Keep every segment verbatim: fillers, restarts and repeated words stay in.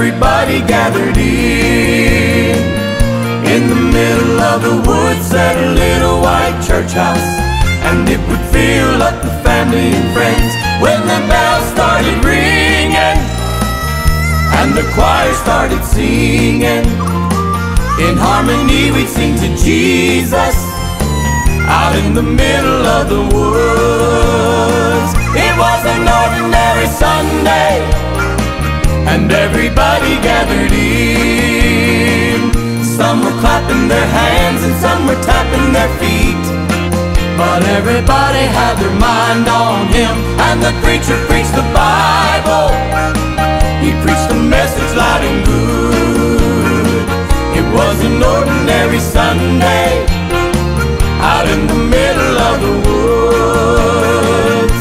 everybody gathered in. In the middle of the woods sat a little white church house, and it would fill up with family and friends when the bells started ringing and the choir started singing. In harmony we'd sing to Jesus out in the middle of the woods. It was an ordinary Sunday, and everybody gathered in. Some were clapping their hands and some were tapping their feet, but everybody had their mind on him. And the preacher preached the Bible, he preached a message loud and good. It was an ordinary Sunday out in the middle of the woods.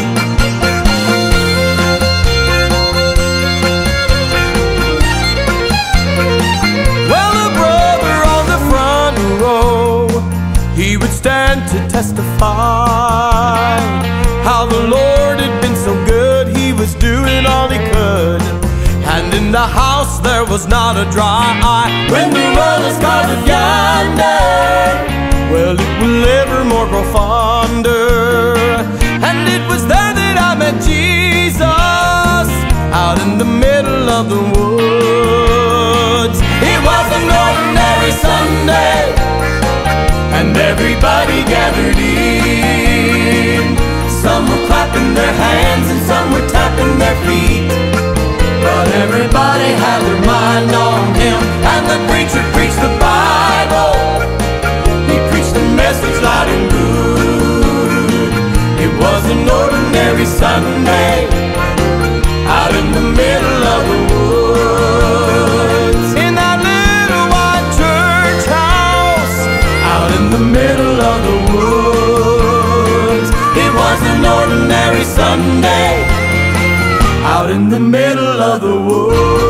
Well, a brother on the front row, he would stand to testify how the Lord had been so good, he was doing all he could. And in the house there was not a dry eye when the rollers started yonder. Well, it will evermore grow fonder. And it was there that I met Jesus out in the middle of the woods. It was an ordinary Sunday, and everybody gathered in. Some were clapping their hands and some were tapping their feet, but everybody had their mind on him. And the preacher preached the Bible, he preached a message loud and good. It was an ordinary Sunday out in the middle of the woods. In that little white church house out in the middle of the woods. It was an ordinary Sunday out in the middle of the woods.